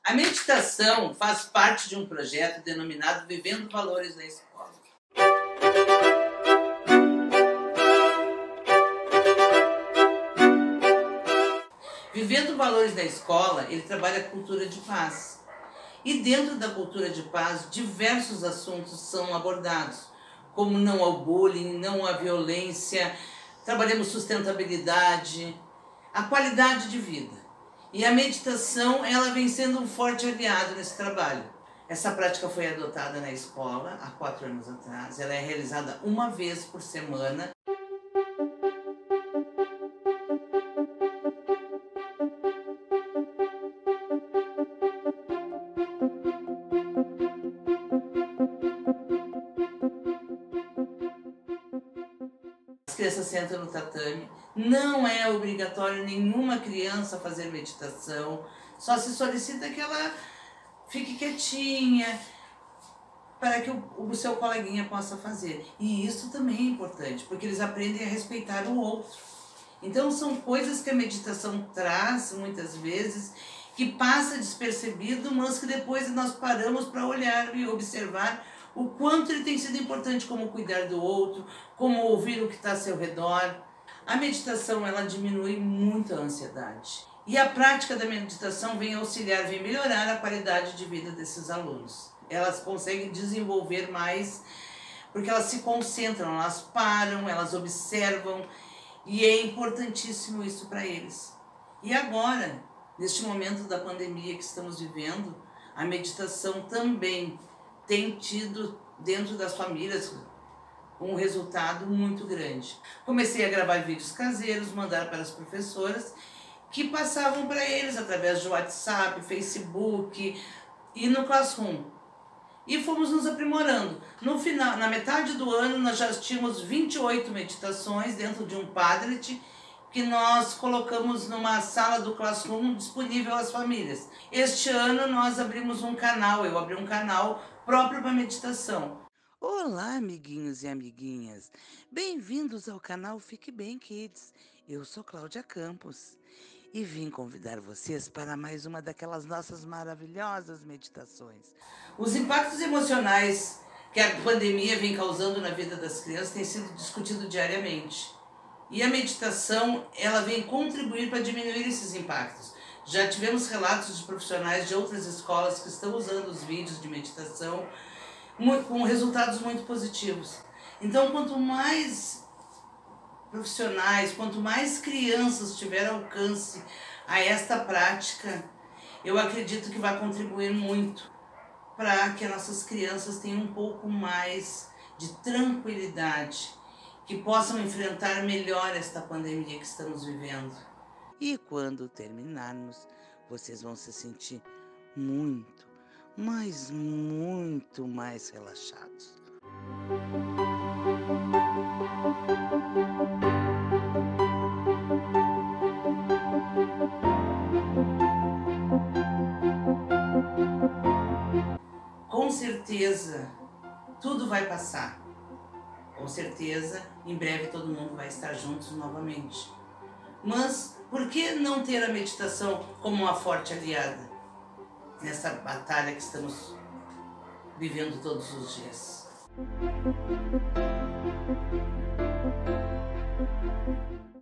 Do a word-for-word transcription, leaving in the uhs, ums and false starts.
A meditação faz parte de um projeto denominado Vivendo Valores na Escola. Vivendo Valores na Escola, ele trabalha a cultura de paz. E dentro da cultura de paz, diversos assuntos são abordados, como não ao bullying, não à violência, trabalhamos sustentabilidade, a qualidade de vida. E a meditação, ela vem sendo um forte aliado nesse trabalho. Essa prática foi adotada na escola há quatro anos atrás. Ela é realizada uma vez por semana. As crianças sentam no tatame, não é obrigatório nenhuma criança fazer meditação, só se solicita que ela fique quietinha para que o, o seu coleguinha possa fazer. E isso também é importante, porque eles aprendem a respeitar o outro. Então são coisas que a meditação traz, muitas vezes, que passa despercebido, mas que depois nós paramos para olhar e observar o quanto ele tem sido importante, como cuidar do outro, como ouvir o que está ao seu redor. A meditação, ela diminui muito a ansiedade. E a prática da meditação vem auxiliar, vem melhorar a qualidade de vida desses alunos. Elas conseguem desenvolver mais, porque elas se concentram, elas param, elas observam, e é importantíssimo isso para eles. E agora, neste momento da pandemia que estamos vivendo, a meditação também tem tido dentro das famílias um resultado muito grande. Comecei a gravar vídeos caseiros, mandar para as professoras, que passavam para eles através de WhatsApp, Facebook e no Classroom. E fomos nos aprimorando. No final, na metade do ano, nós já tínhamos vinte e oito meditações dentro de um Padlet, que nós colocamos numa sala do Classroom disponível às famílias. Este ano nós abrimos um canal, eu abri um canal próprio para meditação. Olá, amiguinhos e amiguinhas. Bem-vindos ao canal Fique Bem Kids. Eu sou Cláudia Campos e vim convidar vocês para mais uma daquelas nossas maravilhosas meditações. Os impactos emocionais que a pandemia vem causando na vida das crianças têm sido discutidos diariamente. E a meditação, ela vem contribuir para diminuir esses impactos. Já tivemos relatos de profissionais de outras escolas que estão usando os vídeos de meditação com resultados muito positivos. Então, quanto mais profissionais, quanto mais crianças tiverem alcance a esta prática, eu acredito que vai contribuir muito para que as nossas crianças tenham um pouco mais de tranquilidade, que possam enfrentar melhor esta pandemia que estamos vivendo. E quando terminarmos, vocês vão se sentir muito, mas muito mais relaxados. Com certeza, tudo vai passar. Com certeza, em breve todo mundo vai estar juntos novamente. Mas por que não ter a meditação como uma forte aliada nessa batalha que estamos vivendo todos os dias?